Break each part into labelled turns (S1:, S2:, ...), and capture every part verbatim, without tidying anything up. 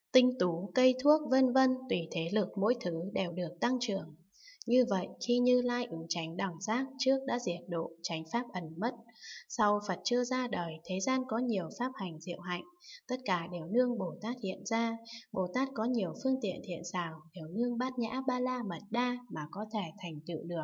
S1: tinh tú, cây thuốc vân vân, tùy thế lực mỗi thứ đều được tăng trưởng. Như vậy, khi Như Lai ứng chánh đẳng giác trước đã diệt độ, chánh pháp ẩn mất. Sau Phật chưa ra đời, thế gian có nhiều pháp hành diệu hạnh, tất cả đều nương Bồ Tát hiện ra. Bồ Tát có nhiều phương tiện thiện xảo, đều nương Bát Nhã Ba La Mật Đa mà có thể thành tựu được.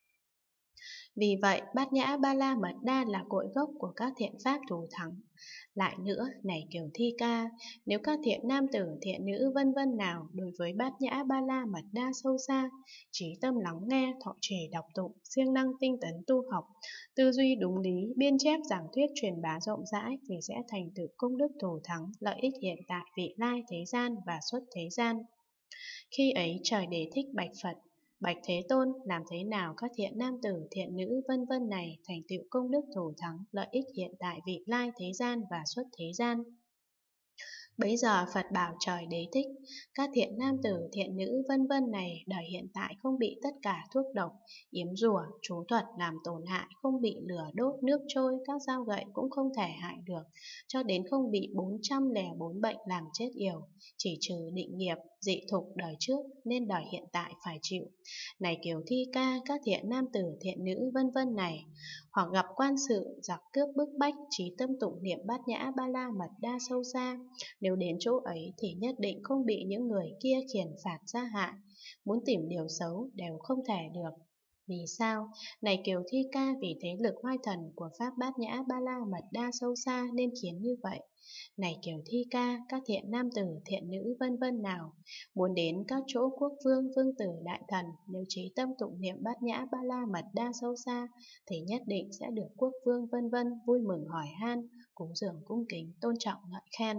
S1: Vì vậy, Bát Nhã Ba La Mật Đa là cội gốc của các thiện pháp thù thắng. Lại nữa, này Kiều Thi Ca, nếu các thiện nam tử, thiện nữ vân vân nào đối với Bát Nhã Ba La Mật Đa sâu xa, trí tâm lắng nghe, thọ trì đọc tụng, siêng năng tinh tấn tu học, tư duy đúng lý, biên chép giảng thuyết truyền bá rộng rãi thì sẽ thành tựu công đức thù thắng, lợi ích hiện tại, vị lai thế gian và xuất thế gian. Khi ấy trời Đế thích bạch Phật: Bạch Thế Tôn, làm thế nào các thiện nam tử, thiện nữ vân vân này thành tựu công đức thù thắng, lợi ích hiện tại, vị lai thế gian và xuất thế gian? Bấy giờ Phật bảo trời Đế thích: các thiện nam tử, thiện nữ vân vân này đời hiện tại không bị tất cả thuốc độc, yếm rủa, chú thuật làm tổn hại, không bị lửa đốt, nước trôi, các dao gậy cũng không thể hại được, cho đến không bị bốn trăm lẻ bốn bệnh làm chết yểu, chỉ trừ định nghiệp, dị thục đời trước nên đời hiện tại phải chịu. Này Kiều Thi Ca, các thiện nam tử, thiện nữ vân vân này, hoặc gặp quan sự, giặc cướp bức bách, trí tâm tụng niệm Bát Nhã Ba La Mật Đa sâu xa, nếu đến chỗ ấy thì nhất định không bị những người kia khiển phạt gia hại, muốn tìm điều xấu đều không thể được. Vì sao? Này Kiều Thi Ca, vì thế lực oai thần của Pháp Bát Nhã Ba La Mật Đa sâu xa nên khiến như vậy. Này Kiều Thi Ca, các thiện nam tử, thiện nữ vân vân nào muốn đến các chỗ quốc vương, vương tử, đại thần, nếu trí tâm tụng niệm Bát Nhã Ba La Mật Đa sâu xa thì nhất định sẽ được quốc vương vân vân vui mừng hỏi han, cúng dường cung kính, tôn trọng ngợi khen.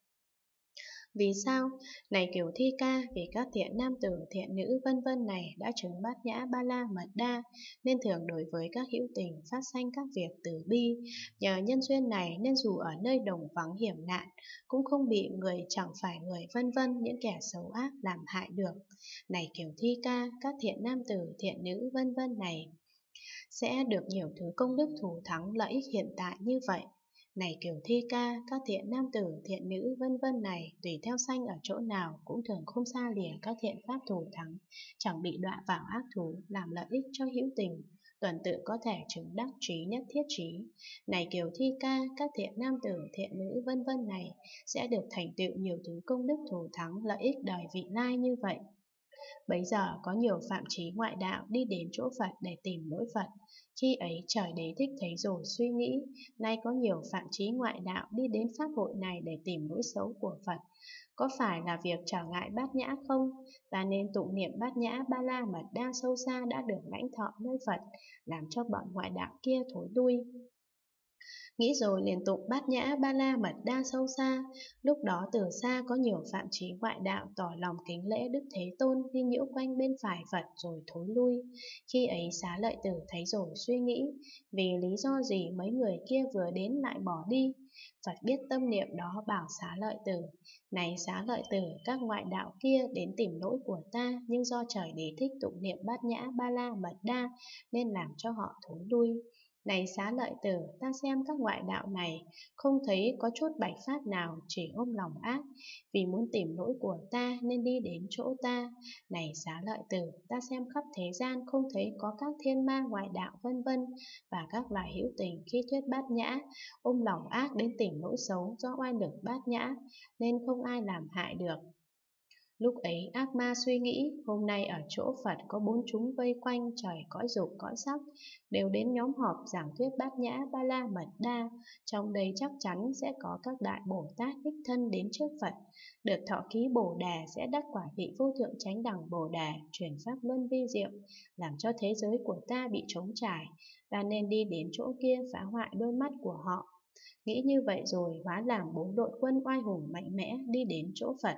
S1: Vì sao? Này Kiều Thi Ca, vì các thiện nam tử, thiện nữ vân vân này đã chứng Bát Nhã Ba La Mật Đa, nên thường đối với các hữu tình phát sanh các việc từ bi. Nhờ nhân duyên này nên dù ở nơi đồng vắng hiểm nạn, cũng không bị người chẳng phải người vân vân những kẻ xấu ác làm hại được. Này Kiều Thi Ca, các thiện nam tử, thiện nữ vân vân này sẽ được nhiều thứ công đức thù thắng, lợi ích hiện tại như vậy. Này Kiều Thi Ca, các thiện nam tử, thiện nữ vân vân này tùy theo sanh ở chỗ nào cũng thường không xa lìa các thiện pháp thù thắng, chẳng bị đọa vào ác thú, làm lợi ích cho hữu tình, tuần tự có thể chứng đắc trí nhất thiết trí. Này Kiều Thi Ca, các thiện nam tử, thiện nữ vân vân này sẽ được thành tựu nhiều thứ công đức thù thắng, lợi ích đời vị lai như vậy. Bấy giờ có nhiều phạm trí ngoại đạo đi đến chỗ Phật để tìm lỗi Phật. Khi ấy trời Đế thích thấy rồi suy nghĩ, nay có nhiều phạm trí ngoại đạo đi đến pháp hội này để tìm lỗi xấu của Phật. Có phải là việc trở ngại Bát Nhã không? Ta nên tụng niệm Bát Nhã Ba La Mật Đa sâu xa đã được lãnh thọ nơi Phật, làm cho bọn ngoại đạo kia thối lui. Nghĩ rồi liền tụng Bát Nhã Ba La Mật Đa sâu xa. Lúc đó từ xa có nhiều phạm trí ngoại đạo tỏ lòng kính lễ Đức Thế Tôn đi nhiễu quanh bên phải Phật rồi thối lui. Khi ấy Xá Lợi Tử thấy rồi suy nghĩ, vì lý do gì mấy người kia vừa đến lại bỏ đi. Phật biết tâm niệm đó bảo Xá Lợi Tử: Này Xá Lợi Tử, các ngoại đạo kia đến tìm lỗi của ta, nhưng do trời Đế thích tụng niệm Bát Nhã Ba La Mật Đa nên làm cho họ thối lui. Này Xá Lợi Tử, ta xem các ngoại đạo này không thấy có chút bạch pháp nào, chỉ ôm lòng ác, vì muốn tìm lỗi của ta nên đi đến chỗ ta. Này Xá Lợi Tử, ta xem khắp thế gian không thấy có các thiên ma ngoại đạo vân vân và các loài hữu tình khi thuyết Bát Nhã ôm lòng ác đến tìm lỗi xấu do oai lực Bát Nhã nên không ai làm hại được. Lúc ấy ác ma suy nghĩ, hôm nay ở chỗ Phật có bốn chúng vây quanh trời cõi dục cõi sắc, đều đến nhóm họp giảng thuyết Bát Nhã Ba La Mật Đa, trong đây chắc chắn sẽ có các đại Bồ Tát đích thân đến trước Phật, được thọ ký Bồ Đề sẽ đắc quả vị vô thượng chánh đẳng Bồ Đề, truyền pháp luân vi diệu, làm cho thế giới của ta bị trống trải, ta nên đi đến chỗ kia phá hoại đôi mắt của họ. Nghĩ như vậy rồi hóa làm bốn đội quân oai hùng mạnh mẽ đi đến chỗ Phật.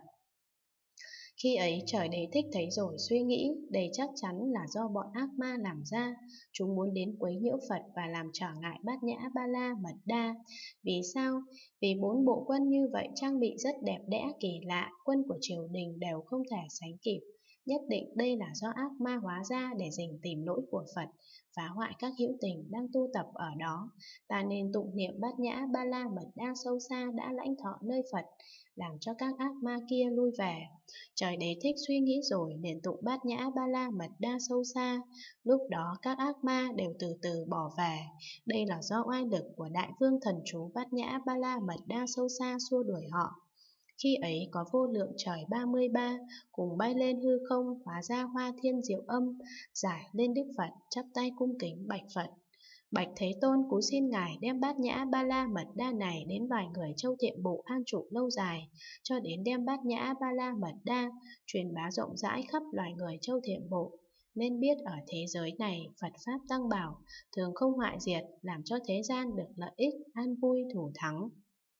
S1: Khi ấy trời Đế thích thấy rồi suy nghĩ, đây chắc chắn là do bọn ác ma làm ra, chúng muốn đến quấy nhiễu Phật và làm trở ngại Bát Nhã Ba La Mật Đa. Vì sao? Vì bốn bộ quân như vậy trang bị rất đẹp đẽ kỳ lạ, quân của triều đình đều không thể sánh kịp. nhất định đây là do ác ma hóa ra để rình tìm lỗi của Phật, phá hoại các hữu tình đang tu tập ở đó. Ta nên tụng niệm Bát Nhã Ba La Mật Đa sâu xa đã lãnh thọ nơi Phật, làm cho các ác ma kia lui về. Trời Đế Thích suy nghĩ rồi liền tụng Bát Nhã Ba La Mật Đa sâu xa. Lúc đó các ác ma đều từ từ bỏ về. Đây là do oai lực của Đại Vương Thần Chú Bát Nhã Ba La Mật Đa sâu xa xua đuổi họ. Khi ấy có vô lượng trời ba mươi ba cùng bay lên hư không, hóa ra Hoa Thiên Diệu Âm, giải lên Đức Phật, chắp tay cung kính bạch Phật: Bạch Thế Tôn, cúi xin Ngài đem Bát Nhã Ba La Mật Đa này đến loài người Châu Thiện Bộ an trụ lâu dài, cho đến đem Bát Nhã Ba La Mật Đa truyền bá rộng rãi khắp loài người Châu Thiện Bộ. Nên biết ở thế giới này Phật Pháp tăng bảo, thường không hoại diệt, làm cho thế gian được lợi ích, an vui, thủ thắng.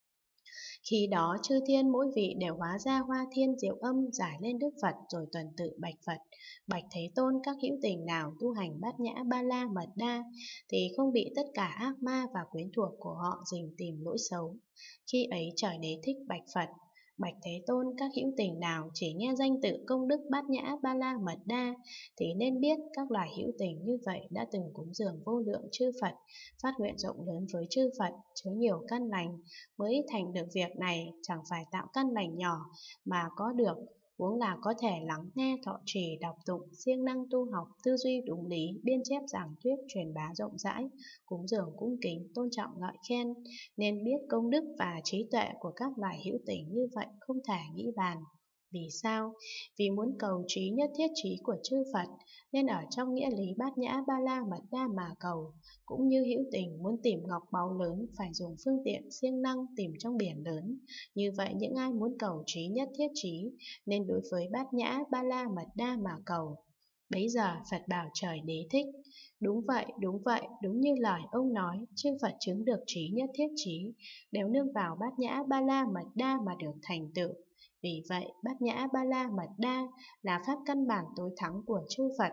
S1: Khi đó chư thiên mỗi vị đều hóa ra Hoa Thiên Diệu Âm, giải lên Đức Phật rồi tuần tự bạch Phật: Bạch Thế Tôn, các hữu tình nào tu hành Bát Nhã Ba La Mật Đa thì không bị tất cả ác ma và quyến thuộc của họ rình tìm lỗi xấu. Khi ấy Trời Đế Thích bạch Phật: Bạch Thế Tôn, các hữu tình nào chỉ nghe danh tự công đức Bát Nhã Ba La Mật Đa thì nên biết các loài hữu tình như vậy đã từng cúng dường vô lượng chư Phật, phát nguyện rộng lớn với chư Phật, chứa nhiều căn lành, mới thành được việc này. Chẳng phải tạo căn lành nhỏ mà có được, huống là có thể lắng nghe, thọ trì, đọc tụng, siêng năng tu học, tư duy đúng lý, biên chép giảng thuyết, truyền bá rộng rãi, cúng dường cung kính, tôn trọng ngợi khen. Nên biết công đức và trí tuệ của các loài hữu tình như vậy không thể nghĩ bàn. Vì sao? Vì muốn cầu trí nhất thiết trí của chư Phật, nên ở trong nghĩa lý Bát Nhã Ba La Mật Đa mà cầu. Cũng như hữu tình muốn tìm ngọc báu lớn, phải dùng phương tiện siêng năng tìm trong biển lớn. Như vậy những ai muốn cầu trí nhất thiết trí, nên đối với Bát Nhã Ba La Mật Đa mà cầu. Bấy giờ Phật bảo Trời Đế Thích: Đúng vậy, đúng vậy, đúng như lời ông nói, chư Phật chứng được trí nhất thiết trí, đều nương vào Bát Nhã Ba La Mật Đa mà được thành tựu. Vì vậy, Bát Nhã Ba La Mật Đa là pháp căn bản tối thắng của chư Phật.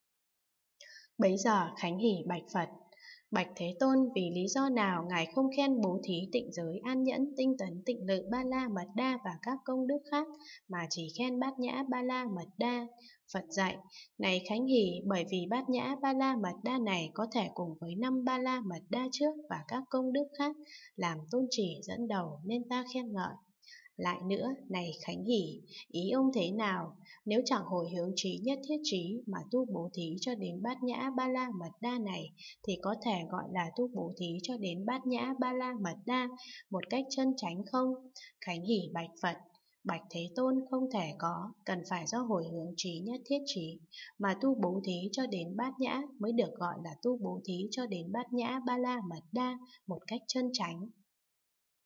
S1: Bấy giờ khánh hỷ bạch Phật: Bạch Thế Tôn, vì lý do nào Ngài không khen bố thí, tịnh giới, an nhẫn, tinh tấn, tịnh lự, Ba La Mật Đa và các công đức khác, mà chỉ khen Bát Nhã Ba La Mật Đa? Phật dạy: Này khánh hỷ, bởi vì Bát Nhã Ba La Mật Đa này có thể cùng với năm Ba La Mật Đa trước và các công đức khác làm tôn chỉ dẫn đầu, nên ta khen ngợi. Lại nữa, này khánh hỷ, ý ông thế nào? Nếu chẳng hồi hướng trí nhất thiết trí mà tu bố thí cho đến Bát Nhã Ba La Mật Đa này, thì có thể gọi là tu bố thí cho đến Bát Nhã Ba La Mật Đa một cách chân chánh không? Khánh hỷ bạch Phật: Bạch Thế Tôn, không thể có, cần phải do hồi hướng trí nhất thiết trí mà tu bố thí cho đến Bát Nhã mới được gọi là tu bố thí cho đến Bát Nhã Ba La Mật Đa một cách chân chánh.